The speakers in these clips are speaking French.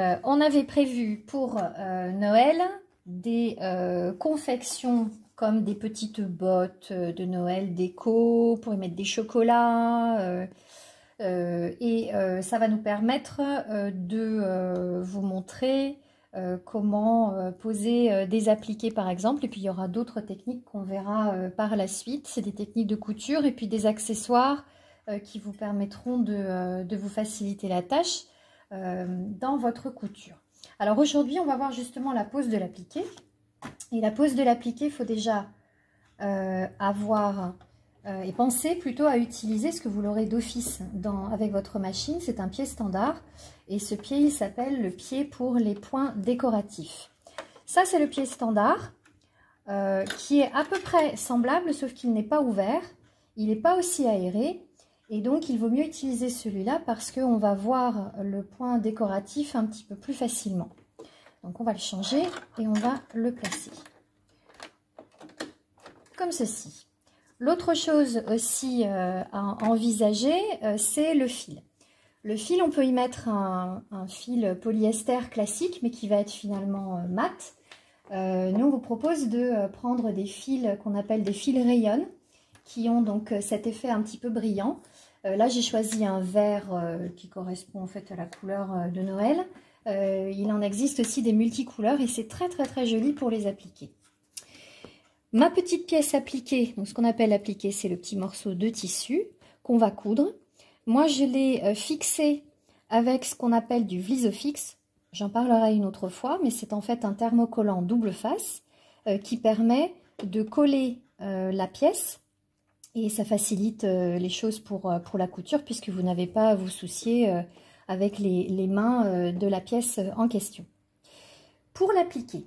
On avait prévu pour Noël des confections comme des petites bottes de Noël déco pour y mettre des chocolats ça va nous permettre de vous montrer comment poser des appliqués par exemple, et puis il y aura d'autres techniques qu'on verra par la suite. C'est des techniques de couture et puis des accessoires qui vous permettront de vous faciliter la tâche dans votre couture. Alors aujourd'hui on va voir justement la pose de l'appliqué, et la pose de l'appliqué, il faut déjà avoir et penser plutôt à utiliser ce que vous l'aurez d'office avec votre machine. C'est un pied standard et ce pied il s'appelle le pied pour les points décoratifs. Ça c'est le pied standard qui est à peu près semblable, sauf qu'il n'est pas ouvert, il n'est pas aussi aéré, et donc il vaut mieux utiliser celui-là parce qu'on va voir le point décoratif un petit peu plus facilement. Donc on va le changer et on va le placer comme ceci. L'autre chose aussi à envisager, c'est le fil. Le fil, on peut y mettre un fil polyester classique, mais qui va être finalement mat. Nous, on vous propose de prendre des fils qu'on appelle des fils rayon, qui ont donc cet effet un petit peu brillant. Là, j'ai choisi un vert qui correspond en fait à la couleur de Noël. Il en existe aussi des multicouleurs et c'est très très très joli pour les appliquer. Ma petite pièce appliquée, donc ce qu'on appelle appliqué, c'est le petit morceau de tissu qu'on va coudre. Moi, je l'ai fixé avec ce qu'on appelle du Vlisofix. J'en parlerai une autre fois, mais c'est en fait un thermocollant double face qui permet de coller la pièce, et ça facilite les choses pour la couture puisque vous n'avez pas à vous soucier avec les mains de la pièce en question. Pour l'appliquer,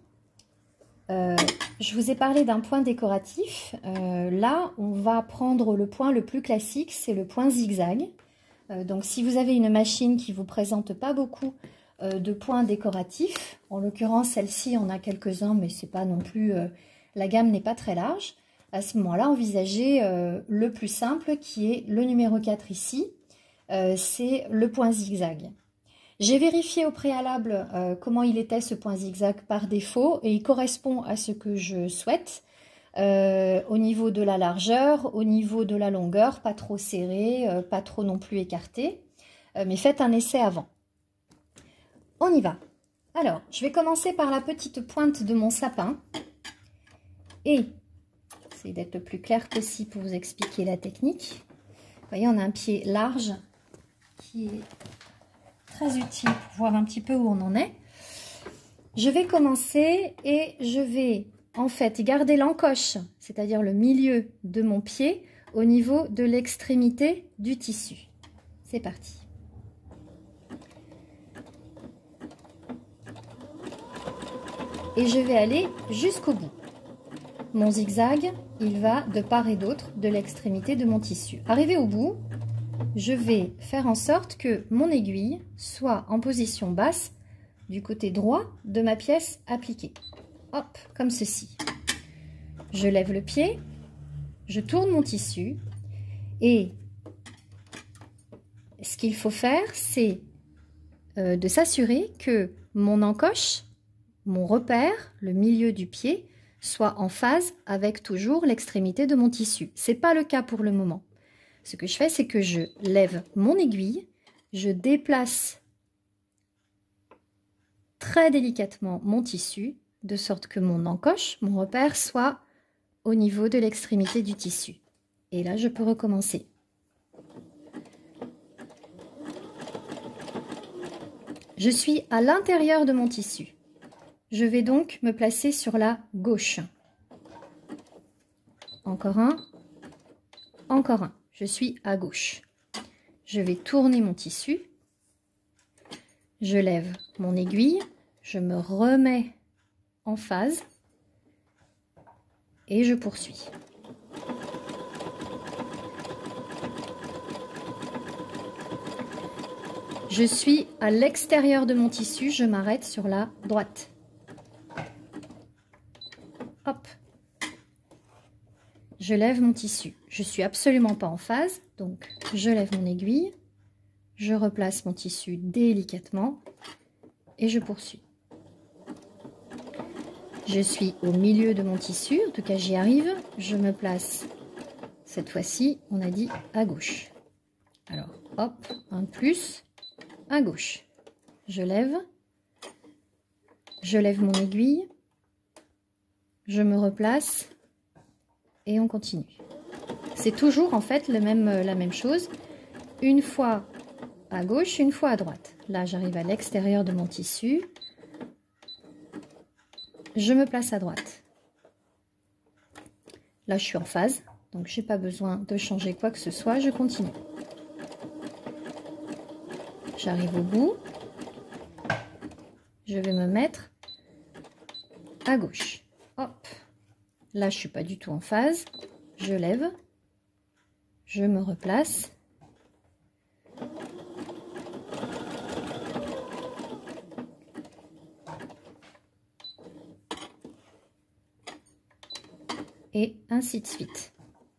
je vous ai parlé d'un point décoratif. Là, on va prendre le point le plus classique, c'est le point zigzag. Donc, si vous avez une machine qui ne vous présente pas beaucoup de points décoratifs, en l'occurrence, celle-ci, on a quelques-uns, mais c'est pas non plus, la gamme n'est pas très large. À ce moment-là, envisagez le plus simple qui est le numéro 4 ici, c'est le point zigzag. J'ai vérifié au préalable comment il était ce point zigzag par défaut et il correspond à ce que je souhaite au niveau de la largeur, au niveau de la longueur, pas trop serré, pas trop non plus écarté, mais faites un essai avant. On y va. Alors, je vais commencer par la petite pointe de mon sapin et essayer d'être le plus clair possible pour vous expliquer la technique. Vous voyez, on a un pied large qui est très utile pour voir un petit peu où on en est. Je vais commencer et je vais en fait garder l'encoche, c'est-à-dire le milieu de mon pied au niveau de l'extrémité du tissu. C'est parti. Et je vais aller jusqu'au bout. Mon zigzag, il va de part et d'autre de l'extrémité de mon tissu. Arrivé au bout, je vais faire en sorte que mon aiguille soit en position basse du côté droit de ma pièce appliquée. Hop, comme ceci. Je lève le pied, je tourne mon tissu et ce qu'il faut faire, c'est de s'assurer que mon encoche, mon repère, le milieu du pied, soit en phase avec toujours l'extrémité de mon tissu. Ce n'est pas le cas pour le moment. Ce que je fais, c'est que je lève mon aiguille, je déplace très délicatement mon tissu, de sorte que mon encoche, mon repère, soit au niveau de l'extrémité du tissu. Et là, je peux recommencer. Je suis à l'intérieur de mon tissu. Je vais donc me placer sur la gauche. Encore un, encore un. Je suis à gauche. Je vais tourner mon tissu. Je lève mon aiguille. Je me remets en phase. Et je poursuis. Je suis à l'extérieur de mon tissu. Je m'arrête sur la droite. Hop. Je lève mon tissu. Je ne suis absolument pas en phase, donc je lève mon aiguille, je replace mon tissu délicatement et je poursuis. Je suis au milieu de mon tissu, en tout cas j'y arrive. Je me place, cette fois-ci, on a dit à gauche. Alors, hop, un de plus, à gauche. Je lève mon aiguille, je me replace et on continue. C'est toujours en fait la même chose. Une fois à gauche, une fois à droite. Là, j'arrive à l'extérieur de mon tissu. Je me place à droite. Là, je suis en phase, donc je n'ai pas besoin de changer quoi que ce soit. Je continue. J'arrive au bout. Je vais me mettre à gauche. Hop. Là, je ne suis pas du tout en phase. Je lève. Je me replace. Et ainsi de suite.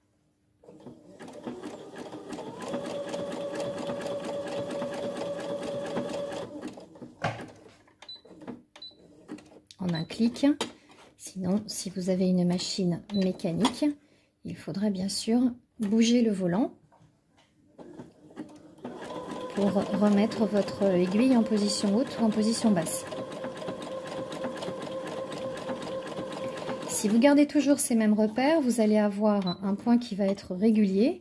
En un clic. Sinon, si vous avez une machine mécanique, il faudra bien sûr bouger le volant pour remettre votre aiguille en position haute ou en position basse. Si vous gardez toujours ces mêmes repères, vous allez avoir un point qui va être régulier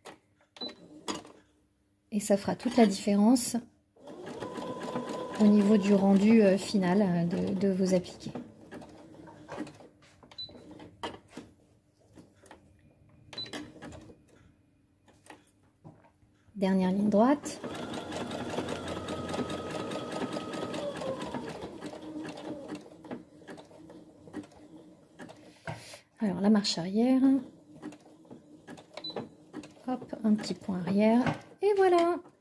et ça fera toute la différence au niveau du rendu final de vos appliqués. Dernière ligne droite. Alors la marche arrière, hop, un petit point arrière, et voilà.